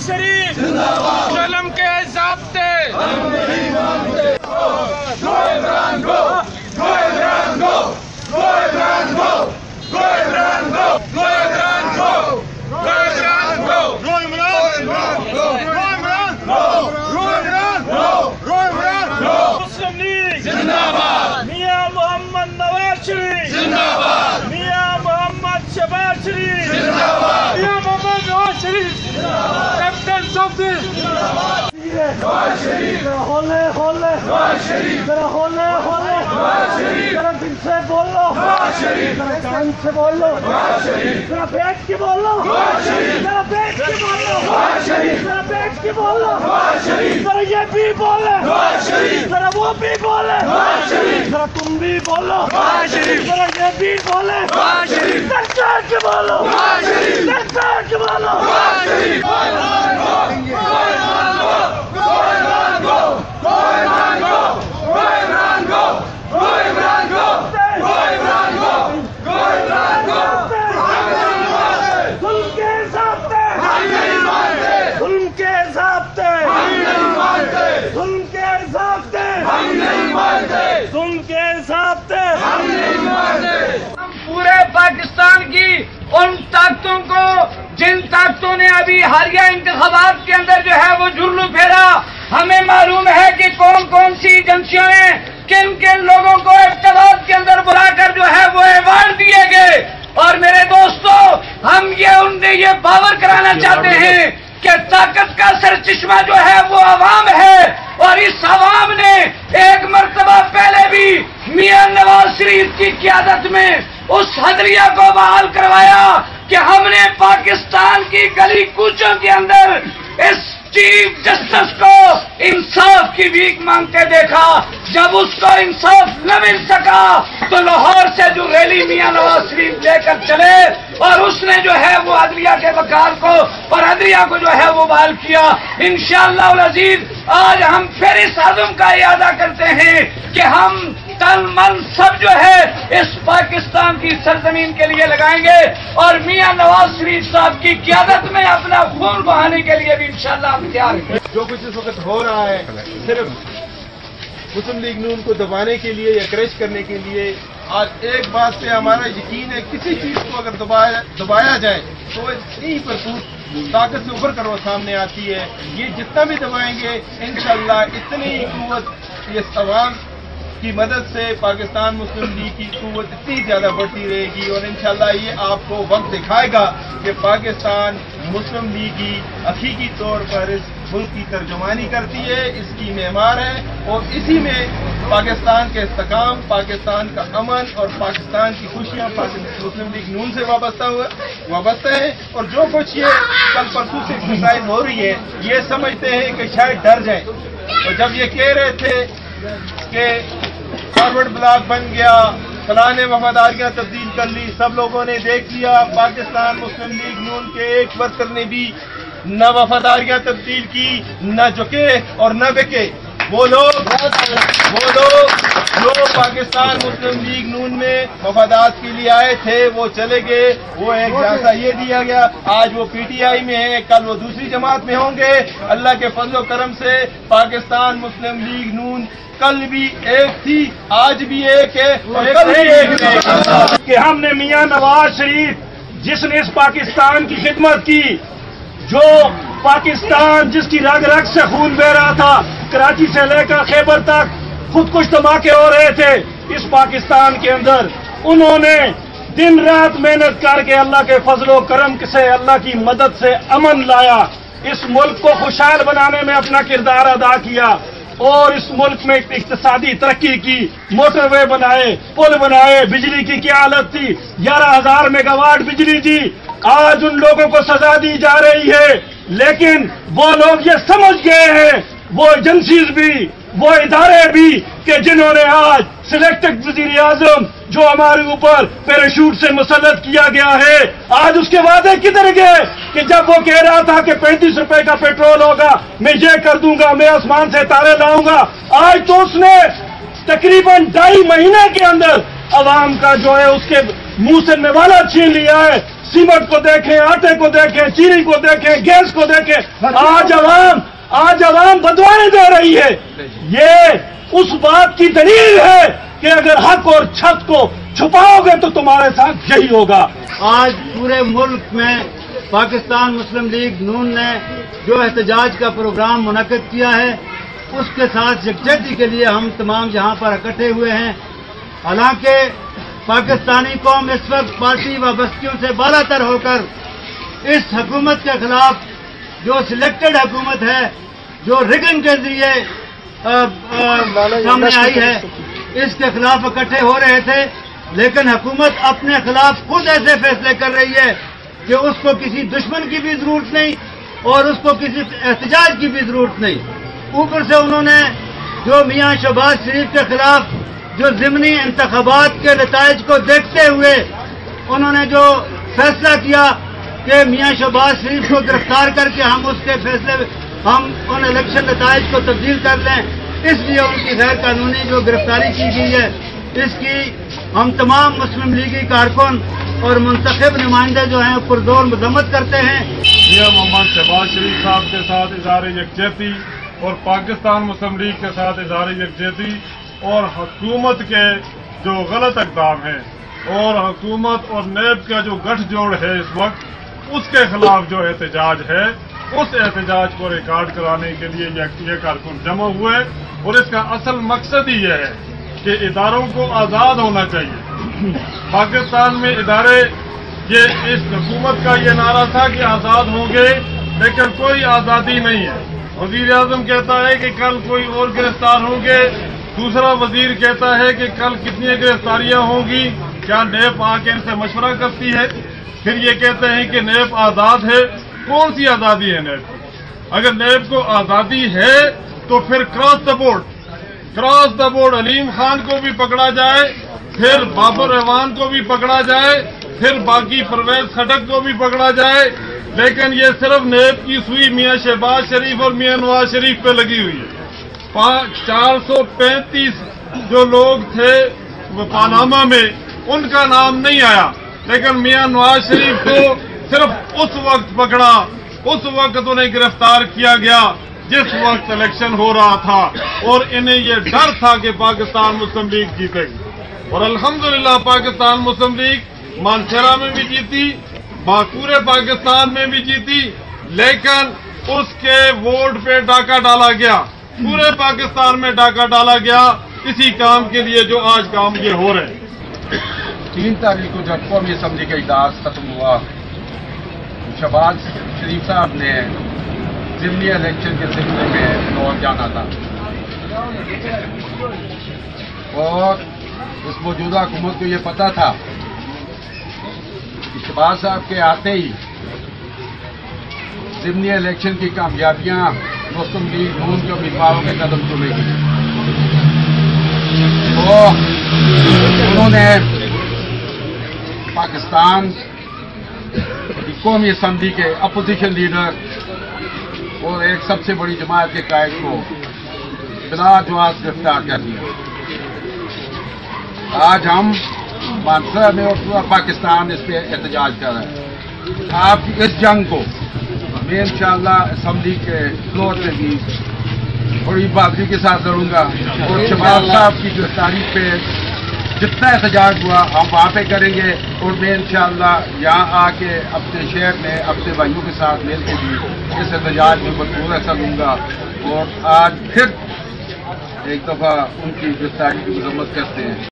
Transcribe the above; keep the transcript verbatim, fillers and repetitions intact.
شریف ظلم کے ضابطے مسلم لیگ زندہ باد، میاں محمد نواز شریف زندہ باد، میاں محمد شہباز شریف زندہ باد، میاں محمد نواز شریف کیپٹن صفدر نواز شریف، ذرا ہولے ہولے نواز شریف، ذرا ہولے ہولے نواز شریف، ذرا دل سے بولو نواز شریف، ذرا جان سے بولو نواز شریف، ذرا بیٹھ کے بولو نواز شریف، ذرا بیٹھ کے بولو نواز شریف، ذرا بیٹھ کے بولو نواز شریف، ذرا یہ بھی بولے نواز شریف، ذرا وہ بھی بولے نواز شریف، ذرا تم بھی بولو نواز شریف، ذرا یہ بھی بولے نواز شریف، سرکار کے بولو نواز شریف، سرکار کے بولو نواز شریف، پورے پاکستان کی ان طاقتوں کو جن طاقتوں نے ابھی حالیہ انتخابات کے اندر جو ہے وہ جھرلو پھیرا، ہمیں معلوم ہے کہ کون کون سی ایجنسیوں نے کن کن لوگوں کو اقتدار کے اندر بلا کر جو ہے وہ ایوارڈ دیے گئے۔ اور میرے دوستو، ہم یہ انہیں یہ باور کرانا چاہتے ہیں کہ طاقت کا سرچشمہ جو ہے وہ عوام ہے، اور اس عوام نے ایک مرتبہ پہلے بھی میاں نواز شریف کی قیادت میں اس عدلیہ کو بحال کروایا کہ ہم نے پاکستان کی گلی کوچوں کے اندر اس چیف جسٹس کو انصاف کی بھیک مانگتے دیکھا۔ جب اس کو انصاف نہ مل سکا تو لاہور سے جو ریلی میاں نواز شریف لے کر چلے اور اس نے جو ہے وہ عدلیہ کے وقار کو اور عدلیہ کو جو ہے وہ بحال کیا۔ انشاءاللہ العزیز آج ہم پھر اس عزم کا اعادہ کرتے ہیں کہ ہم تن من سب جو ہے اس پاکستان کی سرزمین کے لیے لگائیں گے، اور میاں نواز شریف صاحب کی قیادت میں اپنا خون بہانے کے لیے بھی انشاءاللہ ہم تیار ہیں۔ جو کچھ اس وقت ہو رہا ہے صرف مسلم لیگ نون کو دبانے کے لیے یا کریش کرنے کے لیے، آج ایک بات پہ ہمارا یقین ہے، کسی چیز کو اگر دبایا دبایا جائے تو اتنی بھرپور طاقت سے ابھر کر وہ سامنے آتی ہے۔ یہ جتنا بھی دبائیں گے انشاءاللہ اتنی قوت یہ عوام کی مدد سے پاکستان مسلم لیگ کی قوت اتنی زیادہ بڑھتی رہے گی، اور انشاءاللہ یہ آپ کو وقت دکھائے گا کہ پاکستان مسلم لیگ کی حقیقی طور پر اس ملک کی ترجمانی کرتی ہے، اس کی معمار ہے، اور اسی میں پاکستان کے استحکام، پاکستان کا امن اور پاکستان کی خوشیاں مسلم لیگ نون سے وابستہ ہوا وابستہ ہیں۔ اور جو کچھ یہ کل پرسوں سے ایکسرسائز ہو رہی ہے، یہ سمجھتے ہیں کہ شاید ڈر جائیں، اور جب یہ کہہ رہے تھے کہ فارورڈ بلاک بن گیا، فلاں نے وفاداریاں تبدیل کر لی، سب لوگوں نے دیکھ لیا پاکستان مسلم لیگ نون کے ایک ورکر نے بھی نہ وفاداریاں تبدیل کی، نہ جھکے اور نہ بکے۔ وہ لوگ وہ لوگ جو پاکستان مسلم لیگ نون میں مفادات کے لیے آئے تھے وہ چلے گئے، وہ ایک جیسا یہ دیا گیا، آج وہ پی ٹی آئی میں ہیں، کل وہ دوسری جماعت میں ہوں گے۔ اللہ کے فضل و کرم سے پاکستان مسلم لیگ نون کل بھی ایک تھی، آج بھی ایک ہے، اور کل بھی ایک ہے کہ ہم نے میاں نواز شریف جس نے اس پاکستان کی خدمت کی، جو پاکستان جس کی رگ رگ سے خون بہ رہا تھا، کراچی سے لے کر خیبر تک خود کچھ دھماکے ہو رہے تھے اس پاکستان کے اندر، انہوں نے دن رات محنت کر کے اللہ کے فضل و کرم سے، اللہ کی مدد سے امن لایا، اس ملک کو خوشحال بنانے میں اپنا کردار ادا کیا، اور اس ملک میں اقتصادی ترقی کی، موٹر وے بنائے، پل بنائے، بجلی کی کیا حالت تھی، گیارہ ہزار میگا واٹ بجلی دی، آج ان لوگوں کو سزا دی جا رہی ہے، لیکن وہ لوگ یہ سمجھ گئے ہیں، وہ ایجنسیز بھی، وہ ادارے بھی، کہ جنہوں نے آج سلیکٹڈ وزیر اعظم جو ہمارے اوپر پیراشوٹ سے مسلط کیا گیا ہے، آج اس کے وعدے کدھر گئے کہ جب وہ کہہ رہا تھا کہ پینتیس روپے کا پیٹرول ہوگا، میں یہ کر دوں گا، میں آسمان سے تارے لاؤں گا، آج تو اس نے تقریباً ڈھائی مہینے کے اندر عوام کا جو ہے اس کے منہ سے نوالا چھین لیا ہے۔ सीमेंट को देखें, आटे को देखें, चीनी को देखें, गैस को देखें। आज अवाम आज अवाम बदवाने दे रही है। ये उस बात की दलील है कि अगर हक और छत को छुपाओगे तो तुम्हारे साथ यही होगा। आज पूरे मुल्क में पाकिस्तान मुस्लिम लीग नून ने जो एहतजाज का प्रोग्राम मुनक्किद किया है, उसके साथ यकजहती के लिए हम तमाम यहाँ पर इकट्ठे हुए हैं। हालांकि पाकिस्तानी कौम इस वक्त पार्टी व बस्तियों से बालातर होकर इस हुकूमत के खिलाफ, जो सिलेक्टेड हुकूमत है, जो रिगिंग के जरिए सामने आई है, इसके खिलाफ इकट्ठे हो रहे थे। लेकिन हुकूमत अपने खिलाफ खुद ऐसे फैसले कर रही है कि उसको किसी दुश्मन की भी जरूरत नहीं और उसको किसी एहतजाज की भी जरूरत नहीं। ऊपर से उन्होंने जो मियां शहबाज शरीफ के खिलाफ जो ज़िमनी इंतखाबात के नताइज को देखते हुए उन्होंने जो फैसला किया कि मियां शहबाज शरीफ को गिरफ्तार करके हम उसके फैसले हम उन इलेक्शन नताइज को तब्दील कर लें, इसलिए उनकी गैर कानूनी जो गिरफ्तारी की गई है, इसकी हम तमाम मुस्लिम लीगी कारकुन और मुंतखब नुमाइंदे जो हैं पुरजोर मजम्मत करते हैं। मियां मोहम्मद शहबाज शरीफ साहब के साथ इज़हार यकजहती और पाकिस्तान मुस्लिम लीग के साथ इज़हार यकजहती और हुकूमत के जो गलत इक़दाम हैं और हुकूमत और नेब का जो गठजोड़ है इस वक्त, उसके खिलाफ जो एहतजाज है, उस एहतजाज को रिकॉर्ड कराने के लिए ये कारकुन जमा हुए। और इसका असल मकसद ही यह है कि इदारों को आज़ाद होना चाहिए। पाकिस्तान में इदारे, ये इस हुकूमत का ये नारा था कि आज़ाद होंगे, लेकिन कोई आज़ादी नहीं है। वज़ीर आज़म कहता है कि कल कोई और गिरफ्तार होंगे, दूसरा वजीर कहता है कि कल कितनी गिरफ्तारियां होंगी, क्या नेब आके इनसे मशवरा करती है? फिर ये कहते हैं कि नेब आज़ाद है। कौन सी आज़ादी है नेब की? अगर नेब को आज़ादी है तो फिर cross the board cross the board Aleem Khan को भी पकड़ा जाए, फिर बाबर रहमान को भी पकड़ा जाए, फिर बाकी परवेज खटक को भी पकड़ा जाए। लेकिन ये सिर्फ नेब की सुई मियां शहबाज शरीफ और मियां नवाज शरीफ पे लगी हुई है। चार सौ पैंतीस जो लोग थे पानामा में, उनका नाम नहीं आया, लेकिन मियां नवाज शरीफ को सिर्फ उस वक्त पकड़ा, उस वक्त उन्हें गिरफ्तार किया गया जिस वक्त इलेक्शन हो रहा था और इन्हें यह डर था कि पाकिस्तान मुस्लिम लीग जीतेगी। और अल्हम्दुलिल्लाह पाकिस्तान मुस्लिम लीग मानसेरा में भी जीती, पूरे पाकिस्तान में भी जीती, लेकिन उसके वोट पे डाका डाला गया, पूरे पाकिस्तान में डाका डाला गया इसी काम के लिए जो आज काम ये हो रहे हैं। तीन तारीख को जब कौमी असम्बली का इजलास खत्म हुआ, शहबाज शरीफ साहब ने ज़िमनी इलेक्शन के सिलसिले में लाहौर जाना था और इस मौजूदा हुकूमत को ये पता था कि शहबाज साहब के आते ही ज़िमनी इलेक्शन की कामयाबियां मुस्लिम लीग नून के उम्मीदवारों के कदम चुमेगी। तो उन्होंने पाकिस्तान की कौमी असम्बली के अपोजिशन लीडर और एक सबसे बड़ी जमात के कायद को बिला जवाब गिरफ्तार कर दिया। आज हम मानसरा में और पूरा पाकिस्तान इस पे एहतजाज कर रहे हैं। आपकी इस जंग को मैं इंशाअल्लाह असम्बली के फ्लोर पे भी बड़ी बहादुरी के साथ लड़ूंगा और शहबाज साहब की गिरफ्तारी पे जितना एहतजाज हुआ हम वहाँ पे करेंगे। और मैं इंशाअल्लाह यहाँ आके अपने शहर में अपने भाइयों के साथ मिल के भी इस एहतजाज में भरपूर हिस्सा लूंगा और आज फिर एक दफ़ा उनकी गिरफ्तारी की मजम्मत करते हैं।